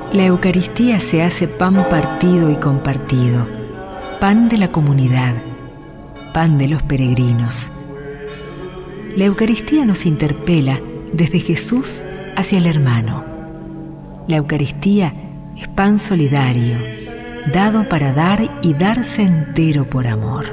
La Eucaristía se hace pan partido y compartido, pan de la comunidad, pan de los peregrinos. La Eucaristía nos interpela desde Jesús hacia el hermano. La Eucaristía es pan solidario, dado para dar y darse entero por amor.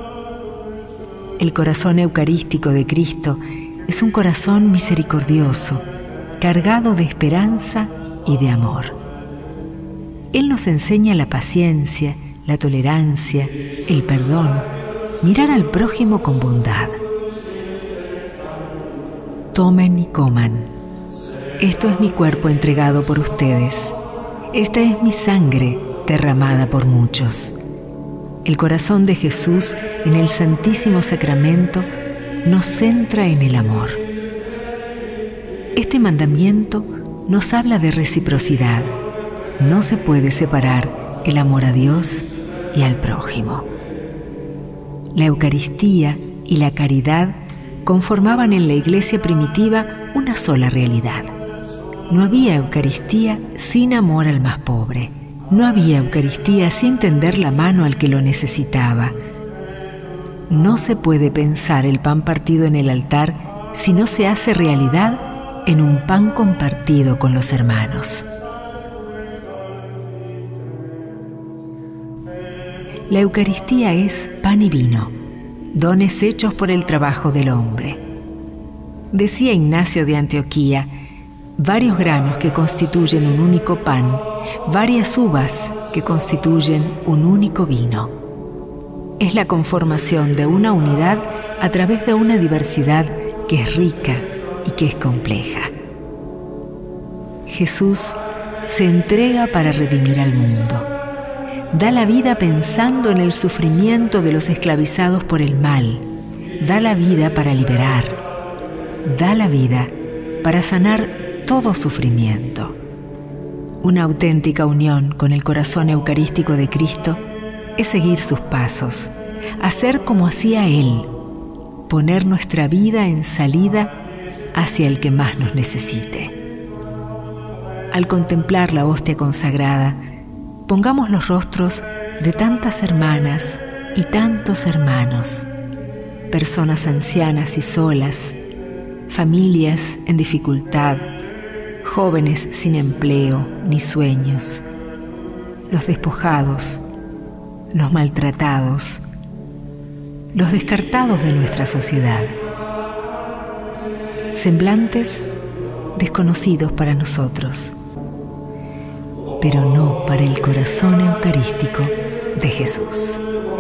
El corazón eucarístico de Cristo es un corazón misericordioso, cargado de esperanza y de amor. Él nos enseña la paciencia, la tolerancia, el perdón, mirar al prójimo con bondad. Tomen y coman. Esto es mi cuerpo entregado por ustedes. Esta es mi sangre derramada por muchos. El corazón de Jesús en el Santísimo Sacramento nos centra en el amor. Este mandamiento nos habla de reciprocidad. No se puede separar el amor a Dios y al prójimo. La Eucaristía y la caridad conformaban en la iglesia primitiva una sola realidad. No había Eucaristía sin amor al más pobre. No había Eucaristía sin tender la mano al que lo necesitaba. No se puede pensar el pan partido en el altar si no se hace realidad en un pan compartido con los hermanos. La Eucaristía es pan y vino, dones hechos por el trabajo del hombre. Decía Ignacio de Antioquía, varios granos que constituyen un único pan, varias uvas que constituyen un único vino. Es la conformación de una unidad a través de una diversidad que es rica y que es compleja. Jesús se entrega para redimir al mundo. Da la vida pensando en el sufrimiento de los esclavizados por el mal. Da la vida para liberar. Da la vida para sanar todo sufrimiento. Una auténtica unión con el corazón eucarístico de Cristo es seguir sus pasos, hacer como hacía Él, poner nuestra vida en salida hacia el que más nos necesite. Al contemplar la hostia consagrada, pongamos los rostros de tantas hermanas y tantos hermanos, personas ancianas y solas, familias en dificultad, jóvenes sin empleo ni sueños, los despojados, los maltratados, los descartados de nuestra sociedad, semblantes desconocidos para nosotros, pero no para el corazón eucarístico de Jesús.